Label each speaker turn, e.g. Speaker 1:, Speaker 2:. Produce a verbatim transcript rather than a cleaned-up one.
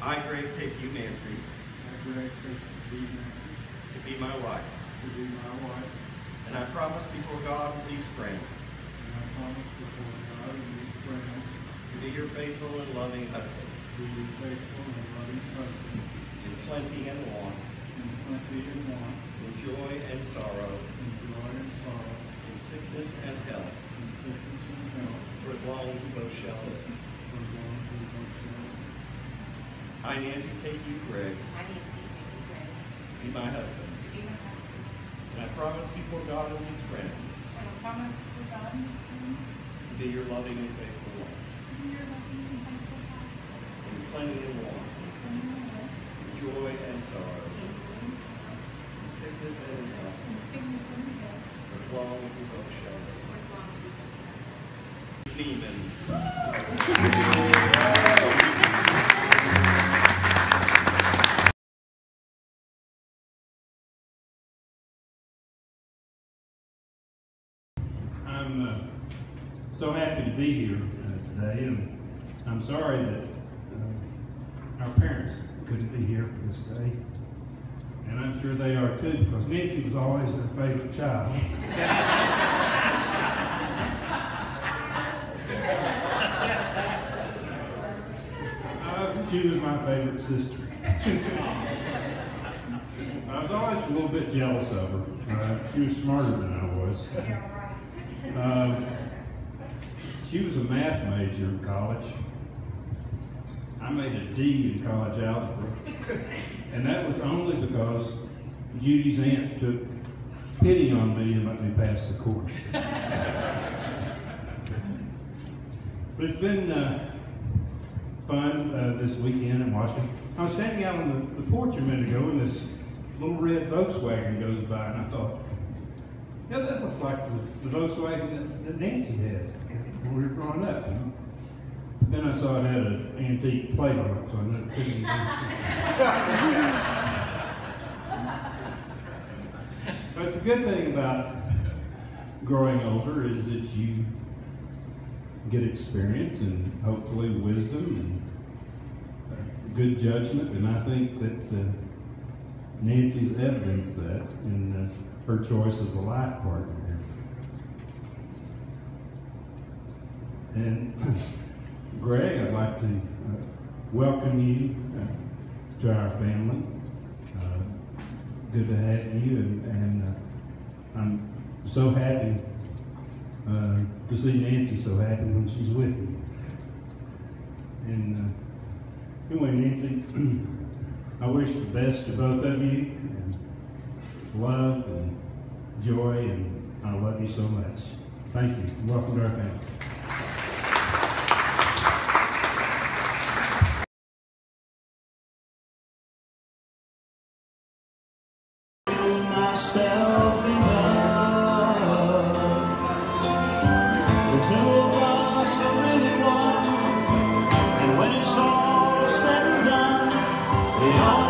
Speaker 1: I, Greg, take you, Nancy,
Speaker 2: I, Greg, take thee, Nancy,
Speaker 1: to be my wife.
Speaker 2: to be my wife,
Speaker 1: And I promise before God and these friends
Speaker 2: and I promise before God and these friends
Speaker 1: to be your faithful and loving husband,
Speaker 2: to be your faithful and loving husband,
Speaker 1: in plenty and want,
Speaker 2: in plenty and want,
Speaker 1: in joy and sorrow,
Speaker 2: in joy and sorrow,
Speaker 1: in sickness and health,
Speaker 2: in sickness and health,
Speaker 1: for as long as we both shall live.
Speaker 2: for as long as we both shall live.
Speaker 1: I, Nancy, take you, Greg,
Speaker 3: I, Nancy, take you, Greg,
Speaker 1: to be my husband.
Speaker 3: to be my husband.
Speaker 1: And I promise before God and these friends
Speaker 3: And I promise before God and His friends
Speaker 1: to be your loving and faithful wife,
Speaker 3: to be your loving and faithful wife,
Speaker 1: in plenty and want,
Speaker 3: in love,
Speaker 1: in joy and sorrow,
Speaker 3: in joy and sorrow,
Speaker 1: in sickness and in health,
Speaker 3: in sickness and in death,
Speaker 1: for as long as we both shall live.
Speaker 3: for as long as we both shall live.
Speaker 1: Nieman.
Speaker 4: I'm uh, so happy to be here uh, today, and I'm sorry that uh, our parents couldn't be here for this day. And I'm sure they are too, because Nancy was always their favorite child. uh, she was my favorite sister. I was always a little bit jealous of her. Uh, she was smarter than I was. Um, she was a math major in college. I made a D in college algebra. And that was only because Judy's aunt took pity on me and let me pass the course. But it's been uh, fun uh, this weekend in Washington. I was standing out on the, the porch a minute ago and this little red Volkswagen goes by, and I thought, yeah, that looks like the, the Volkswagen that, that Nancy had when we were growing up. You know? But then I saw it had an antique plate on it, so I knew it couldn't be. But the good thing about growing older is that you get experience and hopefully wisdom and uh, good judgment, and I think that uh, Nancy's evidenced that in uh, her choice of a life partner here. And Greg, I'd like to uh, welcome you uh, to our family. Uh, it's good to have you, and, and uh, I'm so happy uh, to see Nancy so happy when she's with you. And uh, anyway, Nancy, I wish the best to both of you, and love and joy, and I love you so much. Thank you. Welcome to our family.
Speaker 5: Myself in love. The two of us are really one, and when it's all said and done, we all